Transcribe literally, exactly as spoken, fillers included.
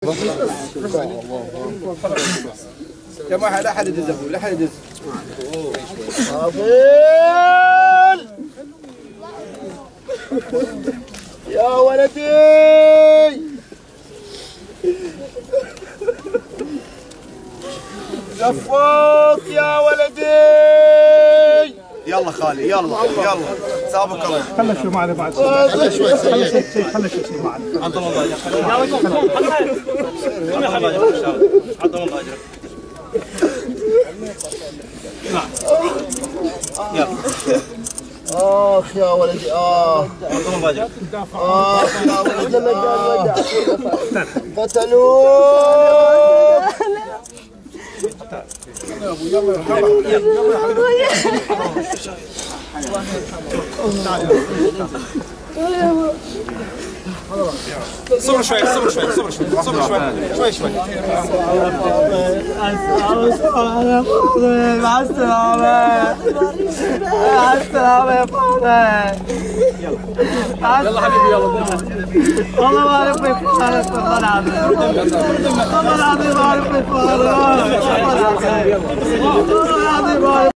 يا ما لا حد يدز لا حد يدز صافيل يا ولدي زفوط يا ولدي. يلا خالي يلا يلا سابق الله. خلنا شوي معنا بعد خلنا شوي خلنا شوي خلنا شوي معنا. عطهم الله اجرك. عطهم الله اجرك. يلا. اخ يا ولدي اخ. عطهم الله اجرك. اخ يا ولدي لما قتلوه. يلا يا ابو يلا يلا صبر شوي صبر شوي صبر شوي صبر شوي شوي شوي. مع السلامة مع السلامة يا فاضل. يلا حبيبي يلا. والله ما اعرف كيف فاضل والله العظيم والله العظيم ما اعرف كيف فاضل والله العظيم والله العظيم ما اعرف